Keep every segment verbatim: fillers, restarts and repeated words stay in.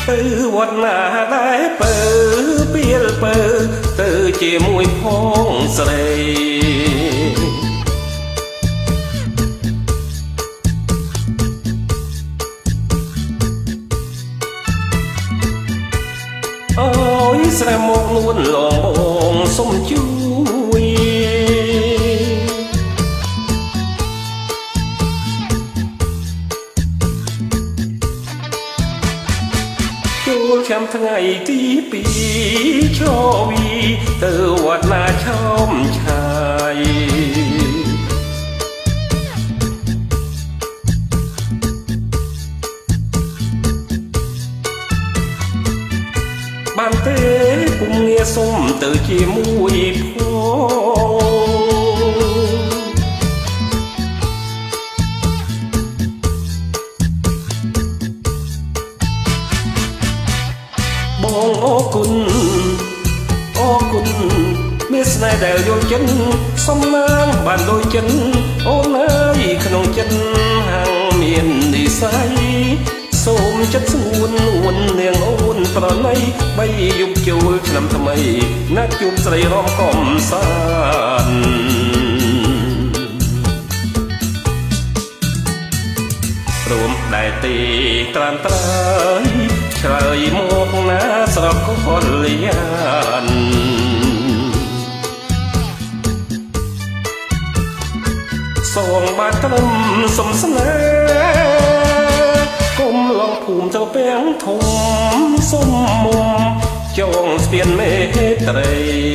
ទៅវត្តណាដែរបើពេលបើទៅជាមួយផងស្រីអូយស្រែមកនួនលងបងសុំជួយចូលចាំថ្ងៃទីពីរចវីទៅវត្តណាឆោមឆាយបានទេពុំងាសុំទៅជាមួយផងបងអរគុណអរគុណមានស្នេហ៍ដែលយល់ចិត្តសំណាងបានដូចចិត្តអូនអើយក្នុងចិត្តហាងមាននិស័យសូមចិត្តស្ងួននួននាងអូនប្រណីបីយប់ចូលឆ្នាំថ្មីណាត់ជួបស្រីរំកំសាន្តរួមដែរទេត្រាំត្រើយឆ្លើយមកណាស្រកកលយានសងបាត់ត្រឹមសំស្នេហ៍គុំឡងភូមិទៅពាំងធំសុំមុំចងស្ពានមេត្រី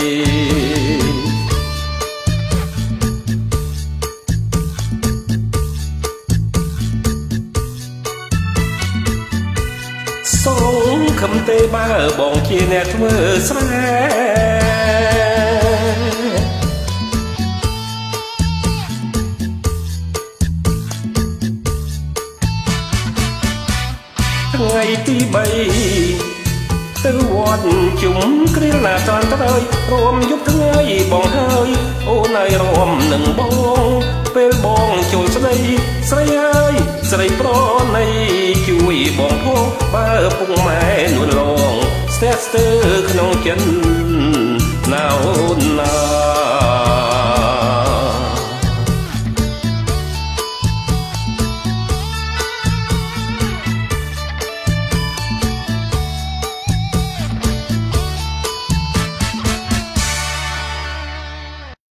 សងខំទេបើបងជាអ្នកធ្វើស្រែថ្ងៃទីបីទៅវត្តជុំគ្រាលណាតាន់ត្រូវរួមយប់ថ្ងៃបងហើយអូនហើយរួមនឹងបងពេលបងចូលស្ដីស្រីអើយស្រីប្រណីជួយបងផងបើពុកម៉ែនួនឡងស្ទះស្ទើក្នុងចិត្តណាអូនណា